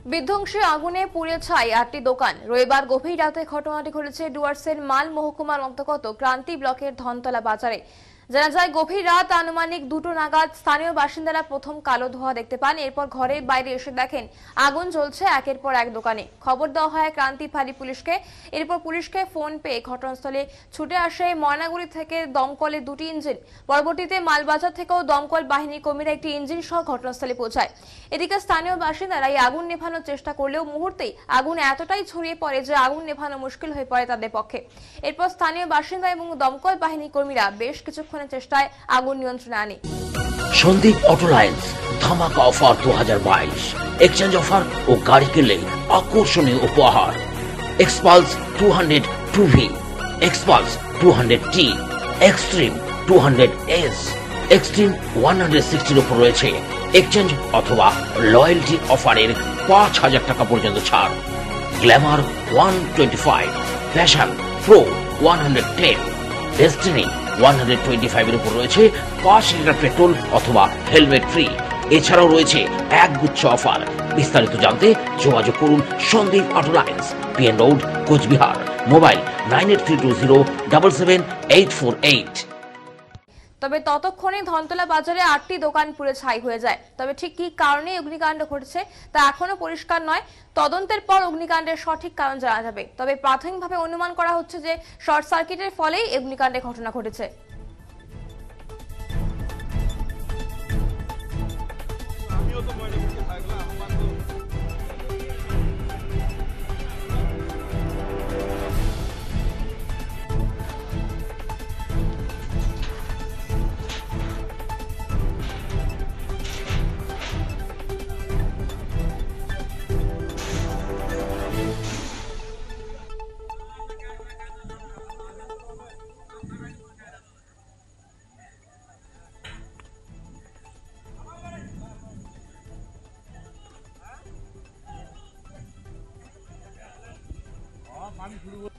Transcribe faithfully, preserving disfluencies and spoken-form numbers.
বিধ্বংসী আগুনে পুড়ে ছাই আটটি দোকান। রবিবার গভীর রাতে ঘটনাটি ঘটেছে ডুয়ার্সের মাল মহকুমার অন্তর্গত ক্রান্তি ব্লকের ধনতলা বাজারে। জানা যায়, গভীর রাত আনুমানিক দুটো নাগাদ স্থানীয় বাসিন্দারা প্রথম কালো ধোঁয়া দেখতে পান। এরপর ঘরের বাইরে এসে দেখেন আগুন জ্বলছে একের পর এক দোকানে। খবর দেওয়া হয় ক্রান্তি ফাঁড়ি পুলিশকে। এরপর পুলিশকে ফোন পেয়ে ঘটনাস্থলে ছুটে আসে ময়নাগুড়ি থেকে দমকলের দুটি ইঞ্জিন। পরবর্তীতে মালবাজার থেকেও দমকল বাহিনীর কর্মীরা একটি ইঞ্জিন সহ ঘটনাস্থলে পৌঁছায়। এদিকে স্থানীয় বাসিন্দারা এই আগুন নেভানোর চেষ্টা করলেও মুহূর্তেই আগুন এতটাই ছড়িয়ে পড়ে যে আগুন নেভানো মুশকিল হয়ে পড়ে তাদের পক্ষে। এরপর স্থানীয় বাসিন্দা এবং দমকল বাহিনীর কর্মীরা বেশ কিছুক্ষণের চেষ্টায় আগুন নিয়ন্ত্রণে আনে। সন্দীপ অটোলাইন্স ধামাকা অফার দু হাজার বাইশ, এক্সচেঞ্জ অফার ও গাড়ি কিনলে আকর্ষণীয় উপহার। Xpulse two hundred two V, Xpulse two hundred T, Xtreme two hundred S, Xtreme one hundred সিক্সটির উপর রয়েছে এক্সচেঞ্জ অথবা লয়্যালটি অফারের পাঁচ হাজার টাকা পর্যন্ত ছাড়। Glamour one twenty five, Passion Pro one hundred ten, Destiny one hundred twenty five এর উপর রয়েছে পাঁচ লিটার পেট্রোল অথবা হেলমেট ফ্রি। এছাড়াও রয়েছে এক গুচ্ছ অফার। বিস্তারিত জানতে যোগাযোগ করুন Sandeep Autolines, PN road, Cooch Behar. Mobile nine eight three two zero double seven eight four eight. তবে ততক্ষণে ধনতলা বাজারে আটটি দোকান পুড়ে ছাই হয়ে যায়। তবে ঠিক কি কারণে অগ্নিকাণ্ড ঘটেছে তা এখনো পরিষ্কার নয়। তদন্তের পর অগ্নিকাণ্ডের সঠিক কারণ জানা যাবে। তবে প্রাথমিকভাবে অনুমান করা হচ্ছে যে শর্ট সার্কিটের ফলেই অগ্নিকাণ্ডের ঘটনা ঘটেছে। পানি শুরু